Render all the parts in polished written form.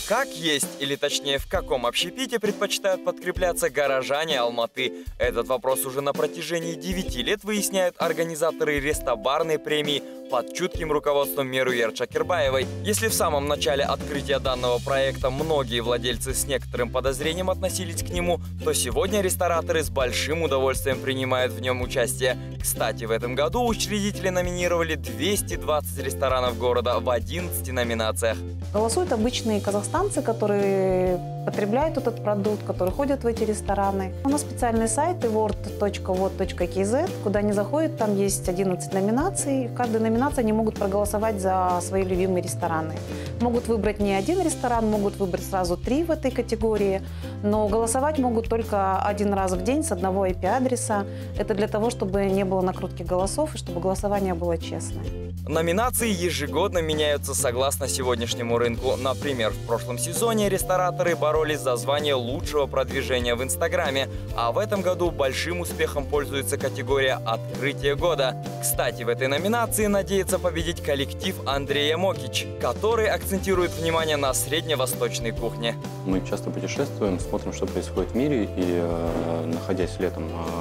Как есть, или точнее в каком общепите предпочитают подкрепляться горожане Алматы? Этот вопрос уже на протяжении 9 лет выясняют организаторы рестобарной премии под чутким руководством Меруер Чакирбаевой. Если в самом начале открытия данного проекта многие владельцы с некоторым подозрением относились к нему, то сегодня рестораторы с большим удовольствием принимают в нем участие. Кстати, в этом году учредители номинировали 220 ресторанов города в 11 номинациях. Голосуют обычные казахстанцы, которые потребляют этот продукт, которые ходят в эти рестораны. У нас специальный сайт award.vot.kz, куда они заходят, там есть 11 номинаций. В каждой номинации они могут проголосовать за свои любимые рестораны. Могут выбрать не один ресторан, могут выбрать сразу 3 в этой категории, но голосовать могут только 1 раз в день с одного IP-адреса. Это для того, чтобы не было накрутки голосов и чтобы голосование было честное. Номинации ежегодно меняются согласно сегодняшнему рынку. Например, в прошлом сезоне рестораторы боролись за звание лучшего продвижения в Инстаграме, а в этом году большим успехом пользуется категория «Открытие года». Кстати, в этой номинации надеется победить коллектив Андрея Мокич, который акцентирует внимание на средневосточной кухне. Мы часто путешествуем, смотрим, что происходит в мире, и находясь летом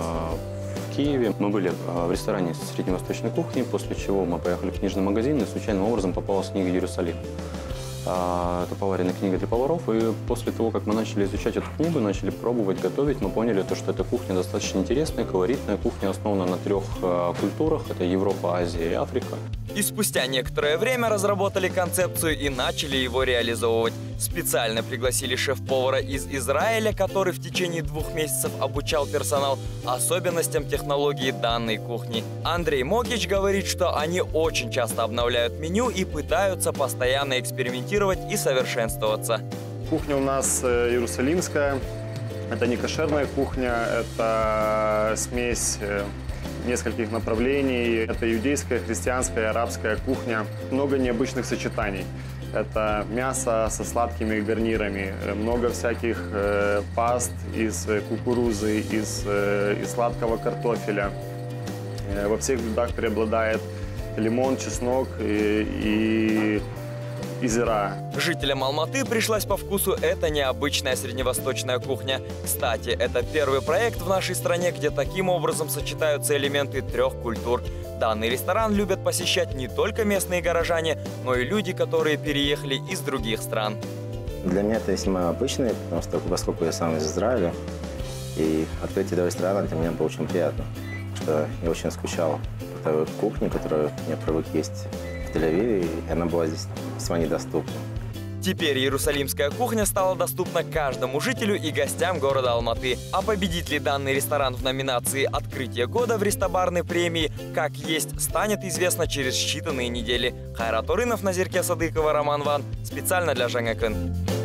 в Киеве, мы были в ресторане средневосточной кухни, после чего мы поехали в книжный магазин, и случайным образом попалась книга «Иерусалим». Это поваренная книга для поваров, и после того, как мы начали изучать эту книгу, начали пробовать готовить, мы поняли, что эта кухня достаточно интересная, колоритная. Кухня основана на 3 культурах – это Европа, Азия и Африка. И спустя некоторое время разработали концепцию и начали его реализовывать. Специально пригласили шеф-повара из Израиля, который в течение 2 месяцев обучал персонал особенностям технологии данной кухни. Андрей Мокич говорит, что они очень часто обновляют меню и пытаются постоянно экспериментировать и совершенствоваться. Кухня у нас иерусалимская. Это не кошерная кухня, это смесь нескольких направлений. Это иудейская, христианская, арабская кухня. Много необычных сочетаний. Это мясо со сладкими гарнирами, много всяких паст из кукурузы, из сладкого картофеля. Во всех блюдах преобладает лимон, чеснок и зира. Жителям Алматы пришлась по вкусу эта необычная средневосточная кухня. Кстати, это первый проект в нашей стране, где таким образом сочетаются элементы 3 культур. Данный ресторан любят посещать не только местные горожане, но и люди, которые переехали из других стран. Для меня это весьма обычно, потому что поскольку я сам из Израиля, и открытие этого ресторана для меня было очень приятно, потому что я очень скучал по той кухне, которую я привык есть в Тель-Авиве, и она была здесь весьма недоступна. Теперь иерусалимская кухня стала доступна каждому жителю и гостям города Алматы. А победит ли данный ресторан в номинации «Открытие года» в рестобарной премии «Как есть» станет известно через считанные недели. Хайрат Орынов, Назирке Садыкова, Роман Ван. Специально для Жаңа Күн.